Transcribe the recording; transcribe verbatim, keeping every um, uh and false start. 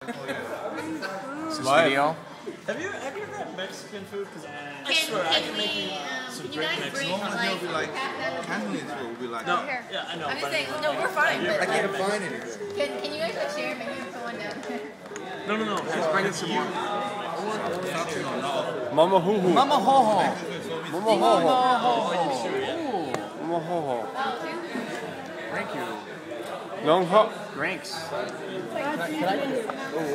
Is this video? Have you have you ever had Mexican food? Because I Can, swear I can can we, make you um, some can you great guys Mexican. bring, Normally like, it'll be like pack that in? Cantonese food will be like. No, Here. yeah, I know. I'm just but saying, no, we're fine, but I like, can't find anything. can, can you guys like share? Maybe put one down. no, no, no. Let's bring it some more. Something or no. Mama hoo hoo. Mama ho ho. Mama ho ho. Mama ho ho. Oh, two? Thank you. Long hop. Drinks.